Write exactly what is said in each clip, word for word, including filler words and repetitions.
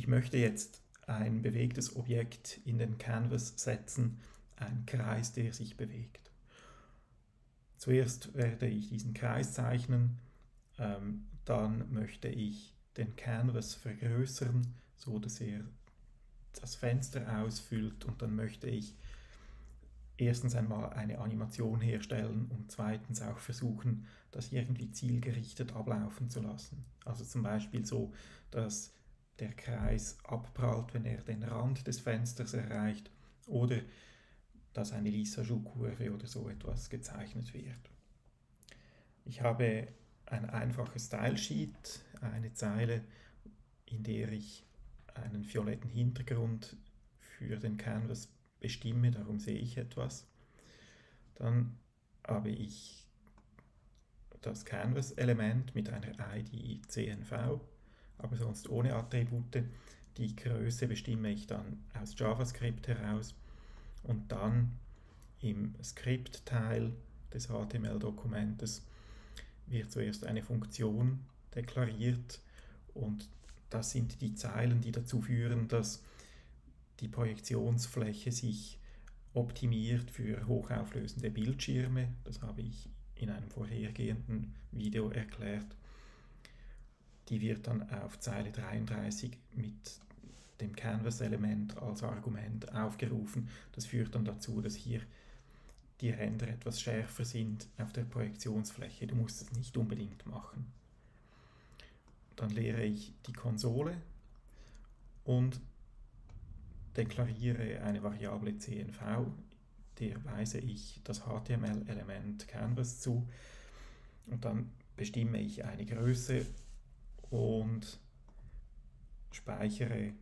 Ich möchte jetzt ein bewegtes Objekt in den Canvas setzen, ein Kreis, der sich bewegt. Zuerst werde ich diesen Kreis zeichnen, ähm, dann möchte ich den Canvas vergrößern, so dass er das Fenster ausfüllt, und dann möchte ich erstens einmal eine Animation herstellen und zweitens auch versuchen, das irgendwie zielgerichtet ablaufen zu lassen. Also zum Beispiel so, dass der Kreis abprallt, wenn er den Rand des Fensters erreicht, oder dass eine Lissajous-Kurve oder so etwas gezeichnet wird. Ich habe ein einfaches Stylesheet, eine Zeile, in der ich einen violetten Hintergrund für den Canvas bestimme, darum sehe ich etwas. Dann habe ich das Canvas-Element mit einer I D C N V, aber sonst ohne Attribute. Die Größe bestimme ich dann aus JavaScript heraus, und dann im Skript-Teil des H T M L-Dokumentes wird zuerst eine Funktion deklariert, und das sind die Zeilen, die dazu führen, dass die Projektionsfläche sich optimiert für hochauflösende Bildschirme. Das habe ich in einem vorhergehenden Video erklärt. Die wird dann auf Zeile dreiunddreißig mit dem Canvas-Element als Argument aufgerufen. Das führt dann dazu, dass hier die Ränder etwas schärfer sind auf der Projektionsfläche. Du musst es nicht unbedingt machen. Dann leere ich die Konsole und deklariere eine Variable C N V, der weise ich das H T M L-Element Canvas zu, und dann bestimme ich eine Größe und speichere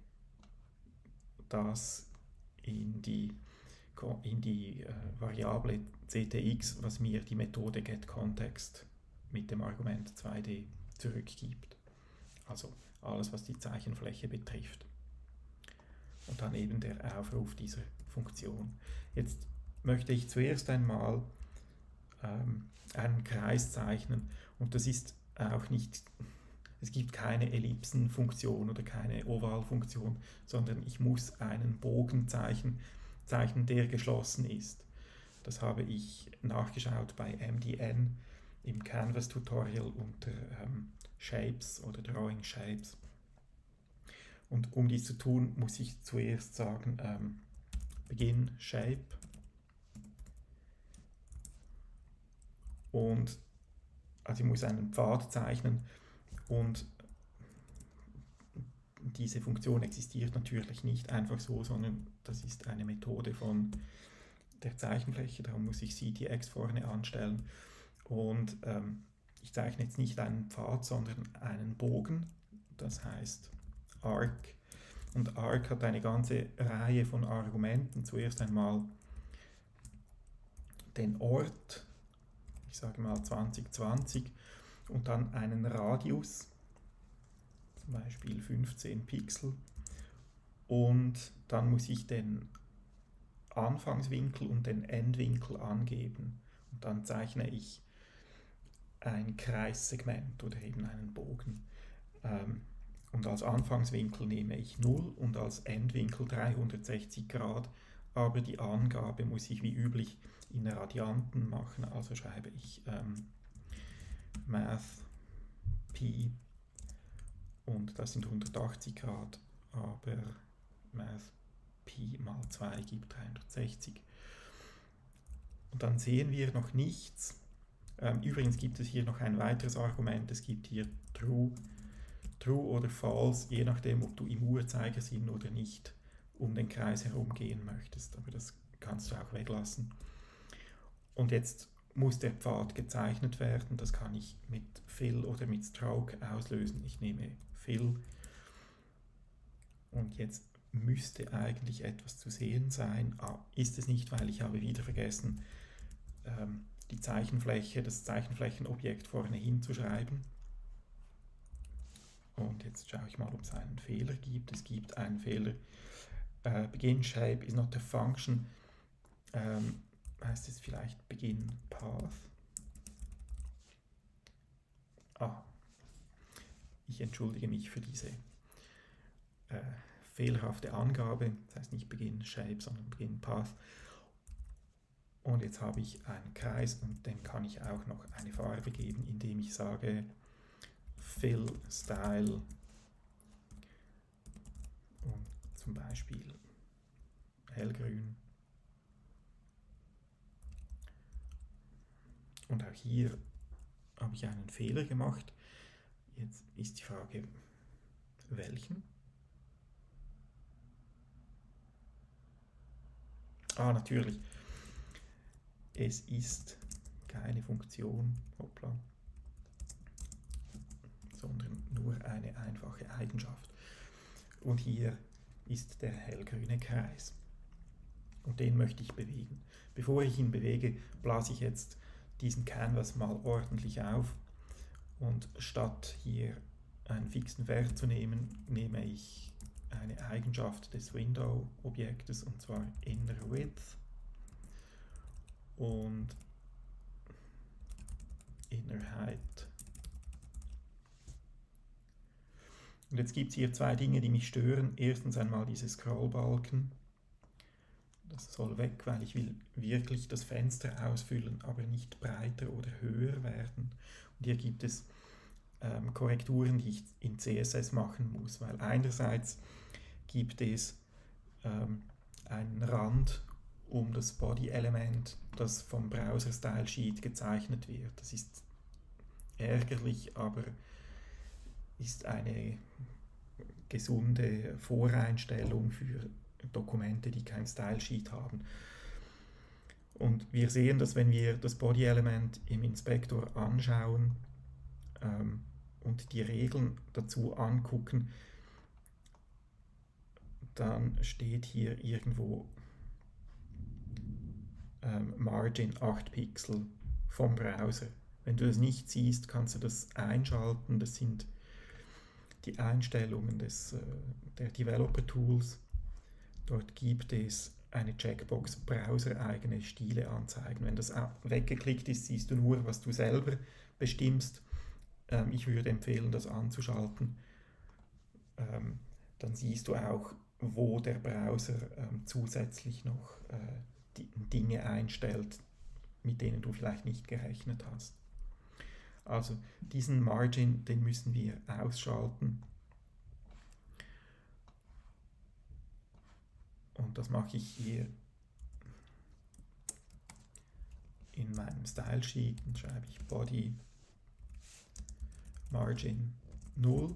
das in die, in die äh, Variable C T X, was mir die Methode getContext mit dem Argument zwei D zurückgibt. Also alles, was die Zeichenfläche betrifft. Und dann eben der Aufruf dieser Funktion. Jetzt möchte ich zuerst einmal ähm, einen Kreis zeichnen, und das ist auch nicht, es gibt keine Ellipsenfunktion oder keine Ovalfunktion, sondern ich muss einen Bogen zeichnen, zeichnen, der geschlossen ist. Das habe ich nachgeschaut bei M D N im Canvas-Tutorial unter ähm, Shapes oder Drawing Shapes. Und um dies zu tun, muss ich zuerst sagen, ähm, Begin Shape, und also ich muss einen Pfad zeichnen, und diese Funktion existiert natürlich nicht einfach so, sondern das ist eine Methode von der Zeichenfläche, darum muss ich C T X vorne anstellen, und ähm, ich zeichne jetzt nicht einen Pfad, sondern einen Bogen, das heißt Arc, und Arc hat eine ganze Reihe von Argumenten. Zuerst einmal den Ort, ich sage mal zwanzig zwanzig, und dann einen Radius, zum Beispiel fünfzehn Pixel, und dann muss ich den Anfangswinkel und den Endwinkel angeben, und dann zeichne ich ein Kreissegment oder eben einen Bogen. Ähm, und als Anfangswinkel nehme ich null und als Endwinkel dreihundertsechzig Grad, aber die Angabe muss ich wie üblich in Radianten machen, also schreibe ich ähm, Math Pi, und das sind hundertachtzig Grad, aber Math Pi mal zwei gibt dreihundertsechzig. Und dann sehen wir noch nichts. Ähm, übrigens gibt es hier noch ein weiteres Argument, es gibt hier True, True oder False, je nachdem, ob du im Uhrzeigersinn oder nicht um den Kreis herum gehen möchtest, aber das kannst du auch weglassen. Und jetzt muss der Pfad gezeichnet werden, das kann ich mit Fill oder mit Stroke auslösen. Ich nehme Fill, und jetzt müsste eigentlich etwas zu sehen sein. Ah, ist es nicht, weil ich habe wieder vergessen, ähm, die Zeichenfläche, das Zeichenflächenobjekt vorne hinzuschreiben. Und jetzt schaue ich mal, ob es einen Fehler gibt. Es gibt einen Fehler. Uh, begin shape is not a function. Ähm, heißt es vielleicht begin path? Ah, ich entschuldige mich für diese äh, fehlerhafte Angabe, das heißt nicht Begin Shape, sondern Begin Path. Und jetzt habe ich einen Kreis und dem kann ich auch noch eine Farbe geben, indem ich sage Fill Style und zum Beispiel hellgrün. Und auch hier habe ich einen Fehler gemacht. Jetzt ist die Frage, welchen? Ah, natürlich. Es ist keine Funktion, hoppla, sondern nur eine einfache Eigenschaft. Und hier ist der hellgrüne Kreis. Und den möchte ich bewegen. Bevor ich ihn bewege, blase ich jetzt diesen Canvas mal ordentlich auf. Und statt hier einen fixen Wert zu nehmen, nehme ich eine Eigenschaft des Window-Objektes, und zwar Inner Width und Inner Height. Und jetzt gibt es hier zwei Dinge, die mich stören. Erstens einmal diese Scrollbalken. Das soll weg, weil ich will wirklich das Fenster ausfüllen, aber nicht breiter oder höher werden. Und hier gibt es ähm, Korrekturen, die ich in C S S machen muss, weil einerseits gibt es ähm, einen Rand um das Body-Element, das vom Browser-Style-Sheet gezeichnet wird. Das ist ärgerlich, aber ist eine gesunde Voreinstellung für Dokumente, die kein Style-Sheet haben. Und wir sehen, dass wenn wir das Body-Element im Inspektor anschauen ähm, und die Regeln dazu angucken, dann steht hier irgendwo ähm, Margin acht Pixel vom Browser. Wenn du das nicht siehst, kannst du das einschalten. Das sind die Einstellungen des, äh, der Developer Tools. Dort gibt es eine Checkbox browsereigene Stile anzeigen. Wenn das weggeklickt ist, siehst du nur, was du selber bestimmst. Ähm, ich würde empfehlen, das anzuschalten. Ähm, dann siehst du auch, wo der Browser ähm, zusätzlich noch äh, die Dinge einstellt, mit denen du vielleicht nicht gerechnet hast. Also diesen Margin, den müssen wir ausschalten. Und das mache ich hier in meinem Style Sheet. Dann schreibe ich Body Margin null.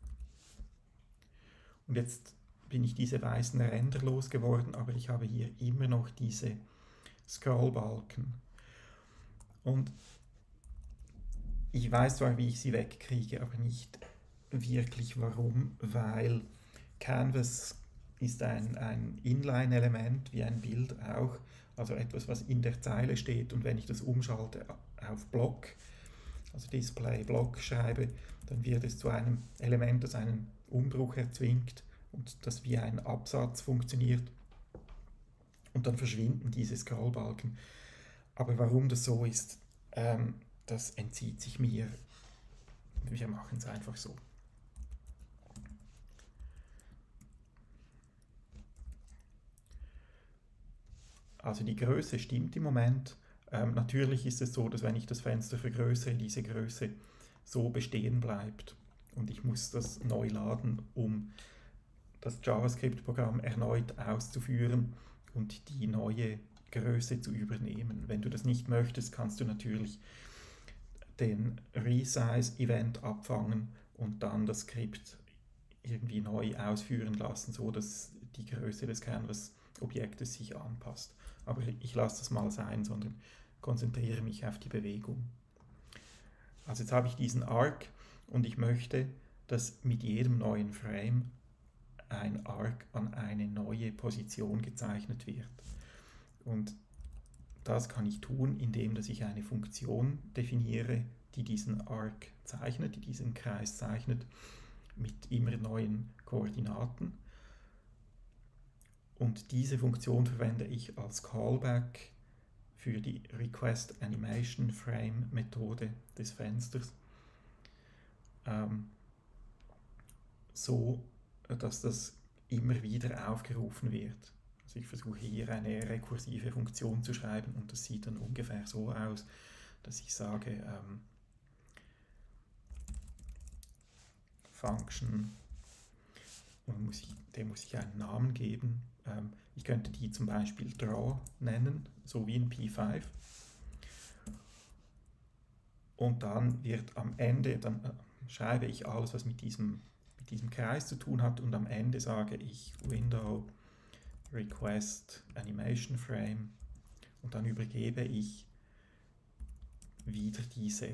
Und jetzt bin ich diese weißen Ränder losgeworden, aber ich habe hier immer noch diese Scrollbalken. Und ich weiß zwar, wie ich sie wegkriege, aber nicht wirklich warum, weil Canvas ist ein, ein Inline-Element, wie ein Bild auch, also etwas, was in der Zeile steht, und wenn ich das umschalte auf Block, also Display Block schreibe, dann wird es zu einem Element, das einen Umbruch erzwingt und das wie ein Absatz funktioniert, und dann verschwinden diese Scrollbalken. Aber warum das so ist, ähm, das entzieht sich mir. Wir machen es einfach so. Also die Größe stimmt im Moment. Ähm, natürlich ist es so, dass wenn ich das Fenster vergrößere, diese Größe so bestehen bleibt. Und ich muss das neu laden, um das JavaScript-Programm erneut auszuführen und die neue Größe zu übernehmen. Wenn du das nicht möchtest, kannst du natürlich den Resize-Event abfangen und dann das Skript irgendwie neu ausführen lassen, so dass die Größe des Canvas-Objektes sich anpasst. Aber ich lasse das mal sein, sondern konzentriere mich auf die Bewegung. Also jetzt habe ich diesen Arc und ich möchte, dass mit jedem neuen Frame ein Arc an eine neue Position gezeichnet wird. Und das kann ich tun, indem dass ich eine Funktion definiere, die diesen Arc zeichnet, die diesen Kreis zeichnet, mit immer neuen Koordinaten. Und diese Funktion verwende ich als Callback für die Request Animation Frame Methode des Fensters. Ähm, so dass das immer wieder aufgerufen wird. Also ich versuche hier eine rekursive Funktion zu schreiben und das sieht dann ungefähr so aus, dass ich sage, ähm, Function, und muss ich, der muss ich einen Namen geben. Ähm, ich könnte die zum Beispiel draw nennen, so wie in P fünf. Und dann wird am Ende, dann äh, schreibe ich alles, was mit diesem, mit diesem Kreis zu tun hat, und am Ende sage ich Window Request Animation Frame und dann übergebe ich wieder diese,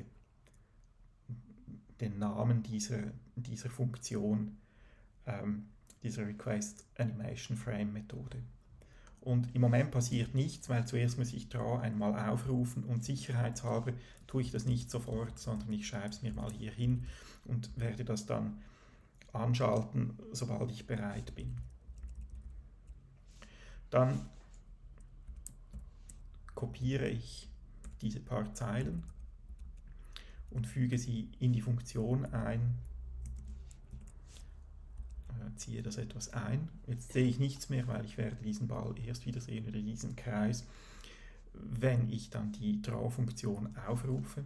den Namen dieser, dieser Funktion, ähm, dieser Request Animation Frame Methode. Und im Moment passiert nichts, weil zuerst muss ich draw einmal aufrufen und sicherheitshalber tue ich das nicht sofort, sondern ich schreibe es mir mal hier hin und werde das dann anschalten, sobald ich bereit bin. Dann kopiere ich diese paar Zeilen und füge sie in die Funktion ein, äh, ziehe das etwas ein. Jetzt sehe ich nichts mehr, weil ich werde diesen Ball erst wieder sehen oder diesen Kreis, wenn ich dann die Draw-Funktion aufrufe.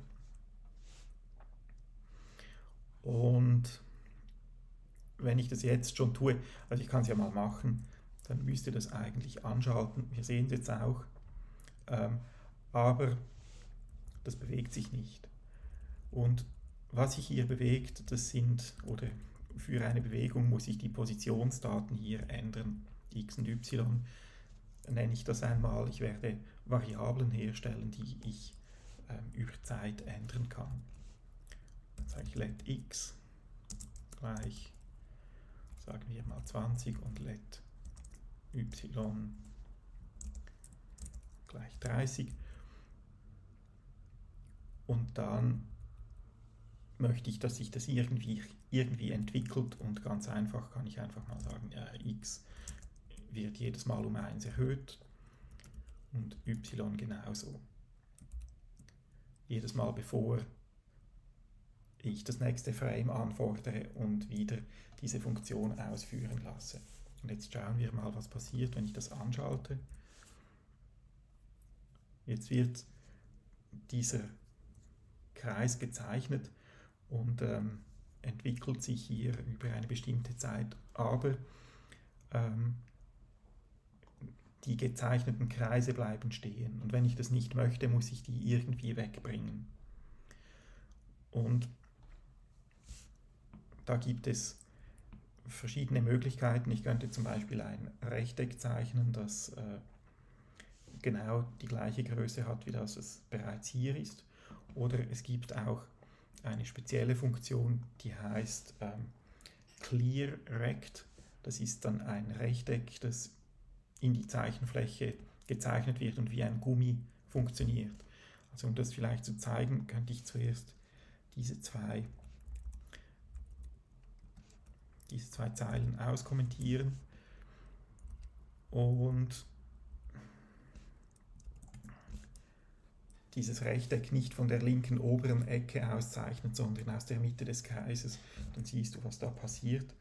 Und wenn ich das jetzt schon tue, also ich kann es ja mal machen, dann müsste das eigentlich anschalten. Wir sehen es jetzt auch, ähm, aber das bewegt sich nicht. Und was sich hier bewegt, das sind, oder für eine Bewegung muss ich die Positionsdaten hier ändern, x und y, nenne ich das einmal. Ich werde Variablen herstellen, die ich ähm, über Zeit ändern kann. Dann sage ich let x gleich, sagen wir mal zwanzig, und let y gleich dreißig. Und dann möchte ich, dass sich das irgendwie, irgendwie entwickelt, und ganz einfach kann ich einfach mal sagen, äh, x wird jedes Mal um eins erhöht und y genauso. Jedes Mal bevor ich das nächste Frame anfordere und wieder diese Funktion ausführen lasse. Und jetzt schauen wir mal, was passiert, wenn ich das anschalte. Jetzt wird dieser Kreis gezeichnet und ähm, entwickelt sich hier über eine bestimmte Zeit, aber ähm, die gezeichneten Kreise bleiben stehen. Und wenn ich das nicht möchte, muss ich die irgendwie wegbringen. Und da gibt es verschiedene Möglichkeiten. Ich könnte zum Beispiel ein Rechteck zeichnen, das äh, genau die gleiche Größe hat, wie das es bereits hier ist. Oder es gibt auch eine spezielle Funktion, die heißt ähm, Clear Rect. Das ist dann ein Rechteck, das in die Zeichenfläche gezeichnet wird und wie ein Gummi funktioniert. Also um das vielleicht zu zeigen, könnte ich zuerst diese zwei, diese zwei Zeilen auskommentieren und dieses Rechteck nicht von der linken oberen Ecke auszeichnen, sondern aus der Mitte des Kreises. Dann siehst du, was da passiert.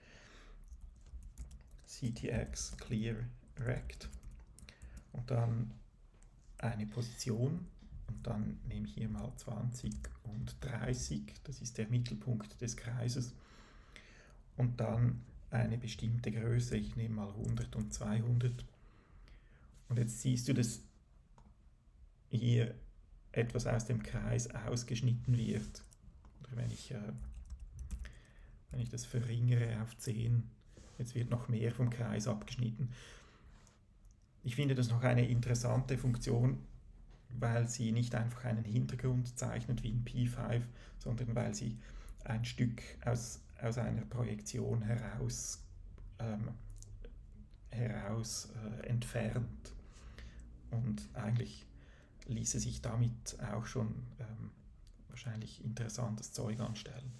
C T X Clear Rect und dann eine Position, und dann nehme ich hier mal zwanzig und dreißig, das ist der Mittelpunkt des Kreises, und dann eine bestimmte Größe, ich nehme mal hundert und zweihundert, und jetzt siehst du, dass hier etwas aus dem Kreis ausgeschnitten wird. Oder wenn ich, äh, wenn ich das verringere auf zehn, jetzt wird noch mehr vom Kreis abgeschnitten. Ich finde das noch eine interessante Funktion, weil sie nicht einfach einen Hintergrund zeichnet wie in P fünf, sondern weil sie ein Stück aus, aus einer Projektion heraus, ähm, heraus äh, entfernt. Und eigentlich ließe sich damit auch schon ähm, wahrscheinlich interessantes Zeug anstellen.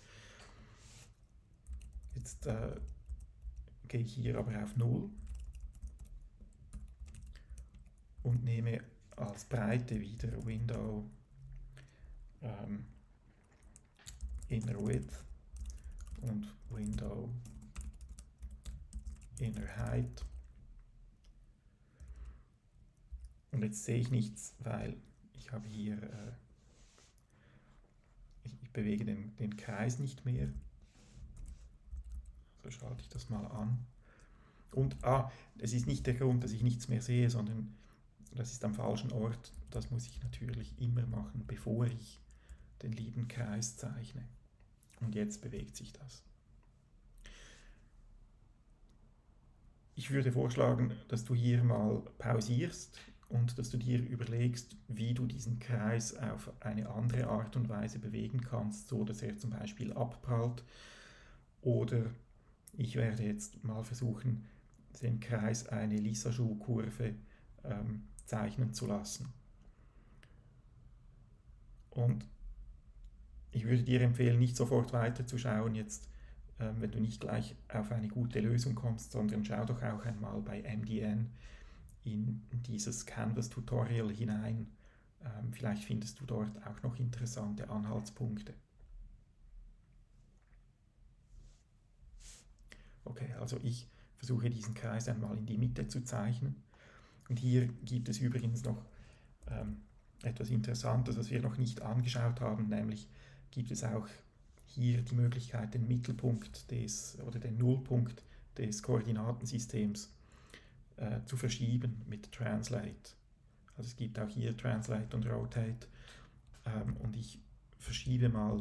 Jetzt äh, gehe ich hier aber auf null und nehme als Breite wieder Window ähm, Inner Width und Window inner height. Und jetzt sehe ich nichts, weil ich habe hier, äh, ich, ich bewege den, den Kreis nicht mehr. So schalte ich das mal an. Und ah, es ist nicht der Grund, dass ich nichts mehr sehe, sondern das ist am falschen Ort. Das muss ich natürlich immer machen, bevor ich den lieben Kreis zeichne. Und jetzt bewegt sich das. Ich würde vorschlagen, dass du hier mal pausierst und dass du dir überlegst, wie du diesen Kreis auf eine andere Art und Weise bewegen kannst, so dass er zum Beispiel abprallt. Oder ich werde jetzt mal versuchen, den Kreis eine Lissajous-Kurve ähm, zeichnen zu lassen. Und ich würde dir empfehlen, nicht sofort weiterzuschauen, jetzt, ähm, wenn du nicht gleich auf eine gute Lösung kommst, sondern schau doch auch einmal bei M D N in dieses Canvas-Tutorial hinein. Ähm, vielleicht findest du dort auch noch interessante Anhaltspunkte. Okay, also ich versuche diesen Kreis einmal in die Mitte zu zeichnen. Und hier gibt es übrigens noch ähm, etwas Interessantes, was wir noch nicht angeschaut haben, nämlich gibt es auch hier die Möglichkeit, den Mittelpunkt des oder den Nullpunkt des Koordinatensystems äh, zu verschieben mit Translate. Also es gibt auch hier Translate und Rotate ähm, und ich verschiebe mal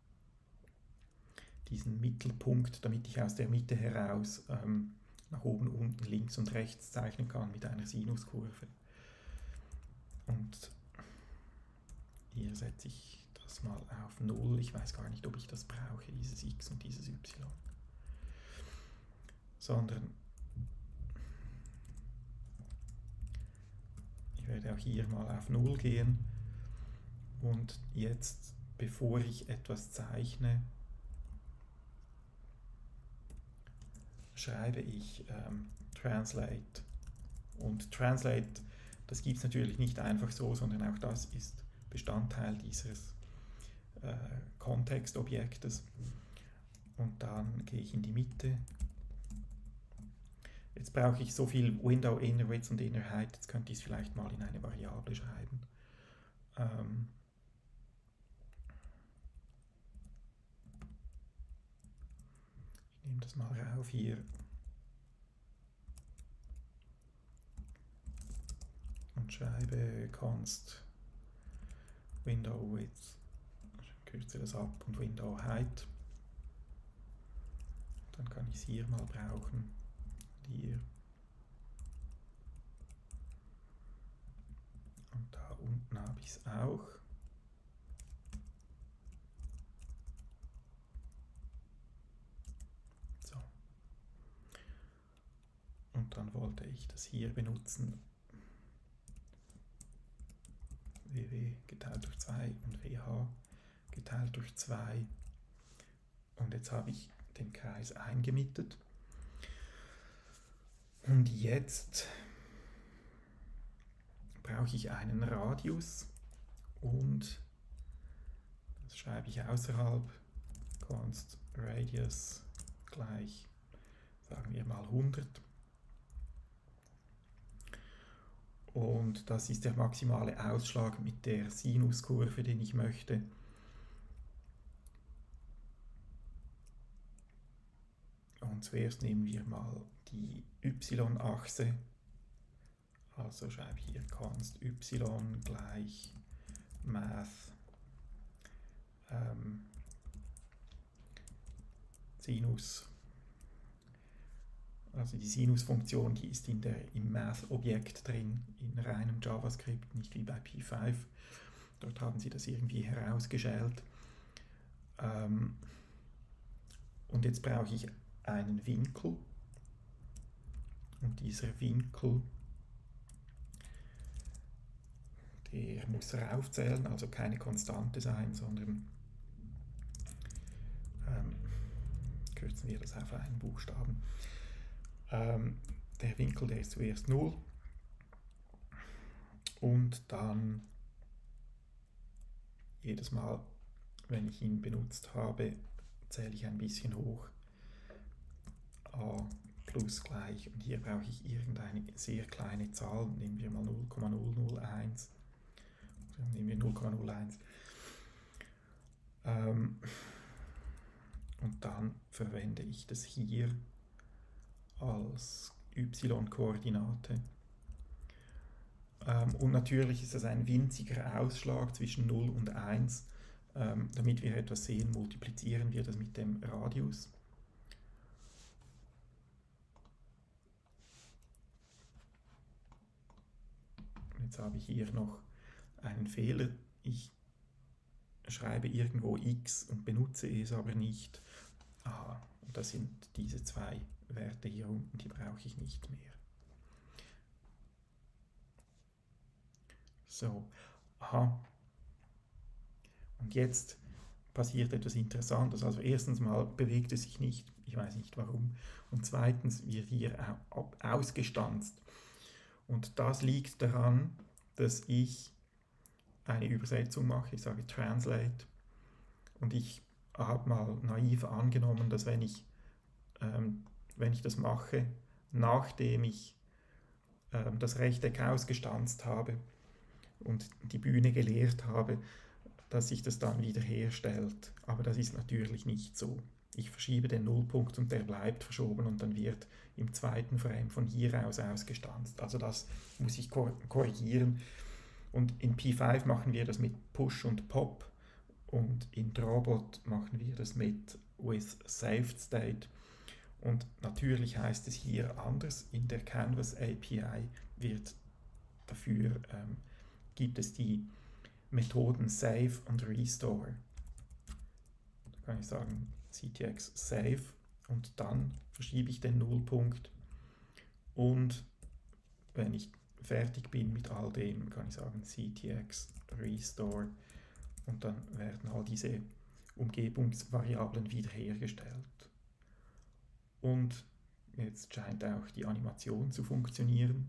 diesen Mittelpunkt, damit ich aus der Mitte heraus ähm, nach oben, unten, links und rechts zeichnen kann mit einer Sinuskurve. Und hier setze ich das mal auf null. Ich weiß gar nicht, ob ich das brauche, dieses x und dieses y. Sondern ich werde auch hier mal auf null gehen. Und jetzt, bevor ich etwas zeichne, schreibe ich ähm, Translate. Und Translate, das gibt es natürlich nicht einfach so, sondern auch das ist Bestandteil dieses äh, Kontextobjektes. Und dann gehe ich in die Mitte. Jetzt brauche ich so viel Window, Inner Width und Inner Height, jetzt könnte ich es vielleicht mal in eine Variable schreiben. Ähm, ich nehme das mal rauf hier. Und schreibe const Window Width, kürze das ab, und Window Height. Dann kann ich es hier mal brauchen. Hier. Und da unten habe ich es auch. So. Und dann wollte ich das hier benutzen. W W geteilt durch zwei und W H geteilt durch zwei. Und jetzt habe ich den Kreis eingemietet. Und jetzt brauche ich einen Radius und das schreibe ich außerhalb, const radius gleich, sagen wir mal hundert. Und das ist der maximale Ausschlag mit der Sinuskurve, den ich möchte. Und zuerst nehmen wir mal die y-Achse. Also schreibe ich hier const y gleich math ähm, Sinus. Also die Sinusfunktion, die ist in der, im Math-Objekt drin, in reinem JavaScript, nicht wie bei P fünf. Dort haben sie das irgendwie herausgeschält. Ähm, und jetzt brauche ich einen Winkel. Und dieser Winkel, der muss raufzählen, also keine Konstante sein, sondern ähm, kürzen wir das auf einen Buchstaben. Ähm, der Winkel, der ist zuerst null und dann jedes Mal, wenn ich ihn benutzt habe, zähle ich ein bisschen hoch. A plus gleich, und hier brauche ich irgendeine sehr kleine Zahl, nehmen wir mal null Komma null null eins, nehmen wir null Komma null eins. Ähm, und dann verwende ich das hier als y-Koordinate. Ähm, und natürlich ist das ein winziger Ausschlag zwischen null und eins. Ähm, damit wir etwas sehen, multiplizieren wir das mit dem Radius. Jetzt habe ich hier noch einen Fehler. Ich schreibe irgendwo x und benutze es aber nicht. Aha, und das sind diese zwei Werte hier unten, die brauche ich nicht mehr. So, aha. Und jetzt passiert etwas Interessantes. Also erstens mal bewegt es sich nicht, ich weiß nicht warum. Und zweitens wird hier ausgestanzt. Und das liegt daran, dass ich eine Übersetzung mache, ich sage Translate, und ich habe mal naiv angenommen, dass wenn ich, ähm, wenn ich das mache, nachdem ich ähm, das Rechteck ausgestanzt habe und die Bühne geleert habe, dass sich das dann wieder herstellt. Aber das ist natürlich nicht so. Ich verschiebe den Nullpunkt und der bleibt verschoben und dann wird im zweiten Frame von hier aus ausgestanzt. Also das muss ich korrigieren. Und in P fünf machen wir das mit Push und Pop und in Drawbot machen wir das mit with saved state. Und natürlich heißt es hier anders. In der Canvas A P I wird dafür ähm, gibt es die Methoden Save und Restore. Da kann ich sagen C T X Save und dann verschiebe ich den Nullpunkt, und wenn ich fertig bin mit all dem, kann ich sagen C T X Restore, und dann werden all diese Umgebungsvariablen wiederhergestellt. Und jetzt scheint auch die Animation zu funktionieren.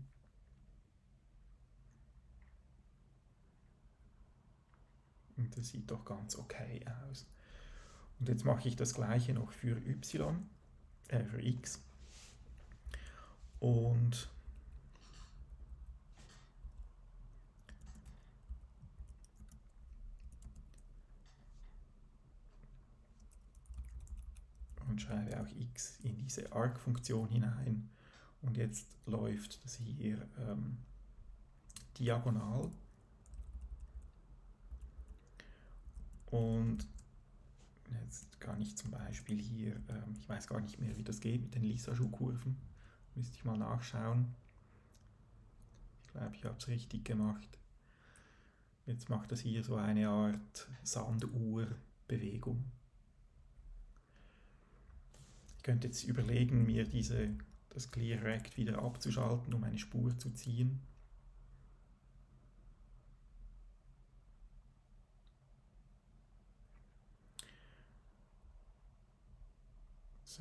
Und das sieht doch ganz okay aus. Und jetzt mache ich das gleiche noch für y, äh, für x. Und und schreibe auch x in diese arc-Funktion hinein. Und jetzt läuft das hier ähm, diagonal. Und jetzt kann ich zum Beispiel hier, ähm, ich weiß gar nicht mehr, wie das geht mit den Lissajous-Kurven. Müsste ich mal nachschauen. Ich glaube, ich habe es richtig gemacht. Jetzt macht das hier so eine Art Sanduhr-Bewegung. Ich könnte jetzt überlegen, mir diese, das Clear Rect wieder abzuschalten, um eine Spur zu ziehen. So.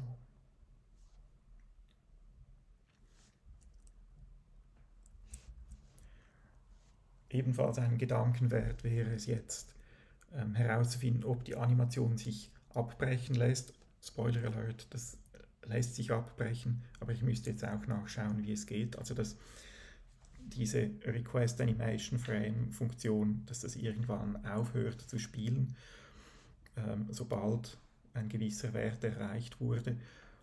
Ebenfalls ein Gedankenwert wäre es jetzt, ähm, herauszufinden, ob die Animation sich abbrechen lässt. Spoiler Alert, das lässt sich abbrechen, aber ich müsste jetzt auch nachschauen, wie es geht. Also dass diese Request Animation Frame Funktion, dass das irgendwann aufhört zu spielen, ähm, sobald ein gewisser Wert erreicht wurde.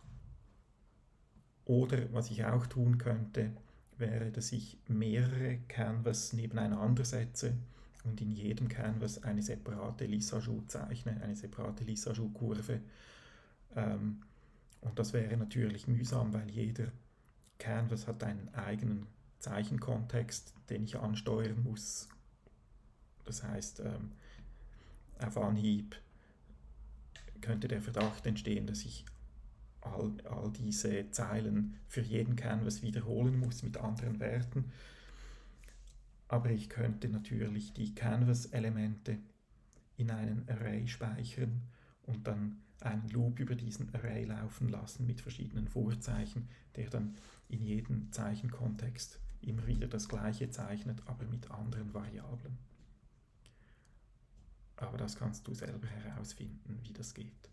Oder was ich auch tun könnte, wäre, dass ich mehrere Canvas nebeneinander setze und in jedem Canvas eine separate Lissajous zeichne, eine separate Lissajous-Kurve. Ähm, und das wäre natürlich mühsam, weil jeder Canvas hat einen eigenen Zeichenkontext, den ich ansteuern muss. Das heißt, ähm, auf Anhieb könnte der Verdacht entstehen, dass ich all, all diese Zeilen für jeden Canvas wiederholen muss mit anderen Werten. Aber ich könnte natürlich die Canvas-Elemente in einen Array speichern und dann einen Loop über diesen Array laufen lassen mit verschiedenen Vorzeichen, der dann in jedem Zeichenkontext immer wieder das gleiche zeichnet, aber mit anderen Variablen. Aber das kannst du selber herausfinden, wie das geht.